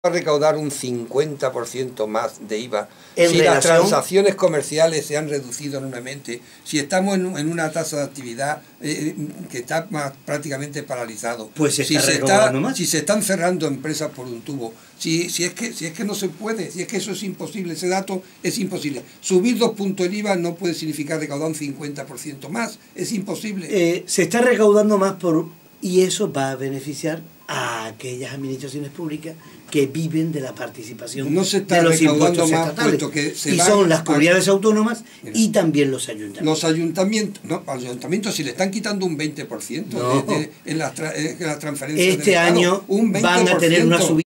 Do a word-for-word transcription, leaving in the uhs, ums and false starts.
a recaudar un cincuenta por ciento más de I V A, en si relación... las transacciones comerciales se han reducido enormemente, si estamos en, en una tasa de actividad eh, que está más, prácticamente paralizado, pues se si, está se está, más. si se están cerrando empresas por un tubo, si, si, es que, si es que no se puede, si es que eso es imposible, ese dato es imposible. Subir dos puntos el I V A no puede significar recaudar un cincuenta por ciento más, es imposible. Eh, se está recaudando más por y eso va a beneficiar a aquellas administraciones públicas que viven de la participación no se está de los impuestos más, estatales, que se y va son las comunidades a... autónomas Mira, y también los ayuntamientos. Los ayuntamientos, no, los ayuntamientos si le están quitando un veinte por ciento no. de, de, en, las tra, en las transferencias este del año Estado, un veinte por ciento. Van a tener una subida